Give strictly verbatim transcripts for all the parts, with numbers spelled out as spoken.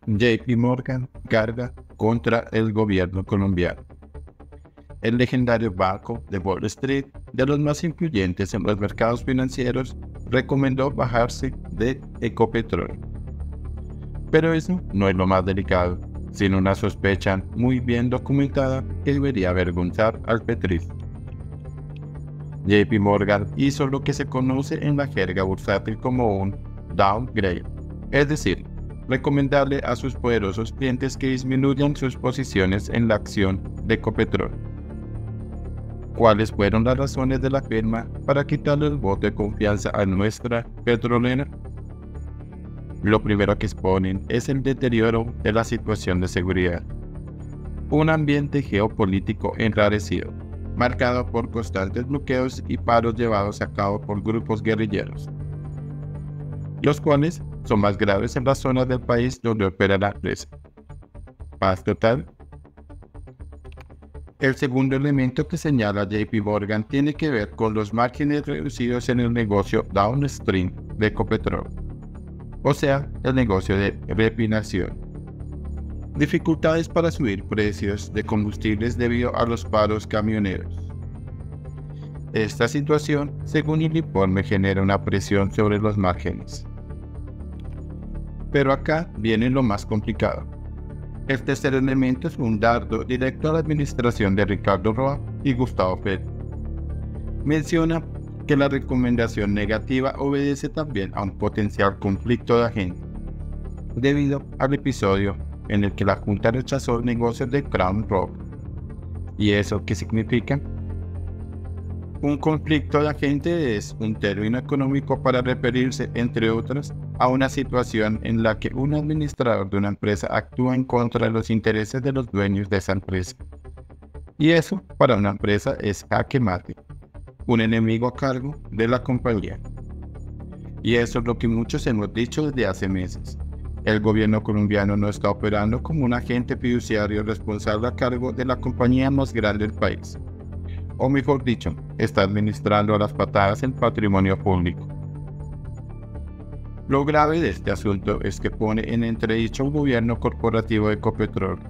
J P Morgan carga contra el gobierno colombiano. El legendario banco de Wall Street, de los más influyentes en los mercados financieros, recomendó bajarse de Ecopetrol. Pero eso no es lo más delicado, sino una sospecha muy bien documentada que debería avergonzar al petrismo. J P Morgan hizo lo que se conoce en la jerga bursátil como un downgrade, es decir, recomendarle a sus poderosos clientes que disminuyan sus posiciones en la acción de Ecopetrol. ¿Cuáles fueron las razones de la firma para quitarle el voto de confianza a nuestra petrolera? Lo primero que exponen es el deterioro de la situación de seguridad. Un ambiente geopolítico enrarecido, marcado por constantes bloqueos y paros llevados a cabo por grupos guerrilleros, los cuales son más graves en las zonas del país donde opera la empresa. Paz total. El segundo elemento que señala J P Morgan tiene que ver con los márgenes reducidos en el negocio downstream de Ecopetrol, o sea, el negocio de refinación. Dificultades para subir precios de combustibles debido a los paros camioneros. Esta situación, según el informe, genera una presión sobre los márgenes. Pero acá viene lo más complicado. El tercer elemento es un dardo directo a la administración de Ricardo Roa y Gustavo Petro. Menciona que la recomendación negativa obedece también a un potencial conflicto de agenda, debido al episodio en el que la Junta rechazó el negocio de Crown Rock. ¿Y eso qué significa? Un conflicto de agenda es un término económico para referirse, entre otras, a una situación en la que un administrador de una empresa actúa en contra de los intereses de los dueños de esa empresa. Y eso, para una empresa, es jaque mate, un enemigo a cargo de la compañía. Y eso es lo que muchos hemos dicho desde hace meses. El gobierno colombiano no está operando como un agente fiduciario responsable a cargo de la compañía más grande del país. O mejor dicho, está administrando a las patadas el patrimonio público. Lo grave de este asunto es que pone en entredicho un gobierno corporativo de Ecopetrol,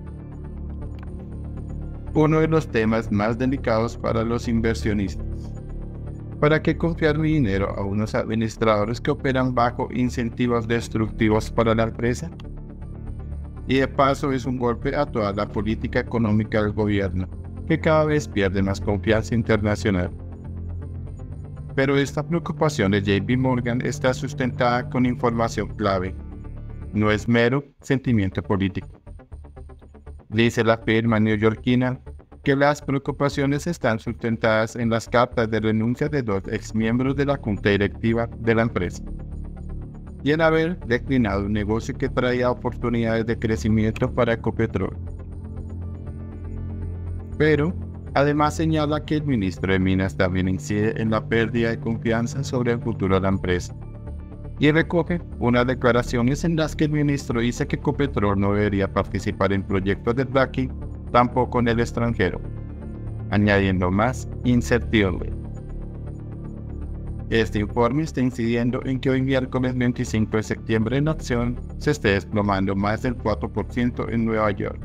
uno de los temas más delicados para los inversionistas. ¿Para qué confiar mi dinero a unos administradores que operan bajo incentivos destructivos para la empresa? Y de paso es un golpe a toda la política económica del gobierno, que cada vez pierde más confianza internacional. Pero esta preocupación de J P Morgan está sustentada con información clave, no es mero sentimiento político. Dice la firma neoyorquina que las preocupaciones están sustentadas en las cartas de renuncia de dos exmiembros de la junta directiva de la empresa y en haber declinado un negocio que traía oportunidades de crecimiento para Ecopetrol. Pero además señala que el ministro de Minas también incide en la pérdida de confianza sobre el futuro de la empresa y recoge unas declaraciones en las que el ministro dice que Ecopetrol no debería participar en proyectos de fracking, tampoco en el extranjero, añadiendo más incertidumbre. Este informe está incidiendo en que hoy miércoles veinticinco de septiembre la acción se esté desplomando más del cuatro por ciento en Nueva York.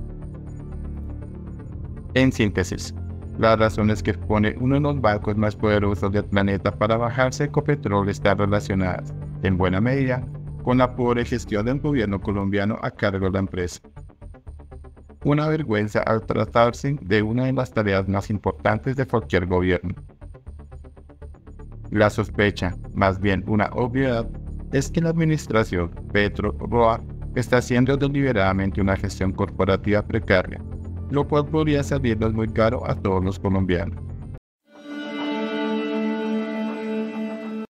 En síntesis, las razones que expone uno de los bancos más poderosos del planeta para bajarse Ecopetrol están relacionadas, en buena medida, con la pobre gestión del gobierno colombiano a cargo de la empresa. Una vergüenza al tratarse de una de las tareas más importantes de cualquier gobierno. La sospecha, más bien una obviedad, es que la administración Petro-Roa está haciendo deliberadamente una gestión corporativa precaria, lo cual podría salirnos muy caro a todos los colombianos.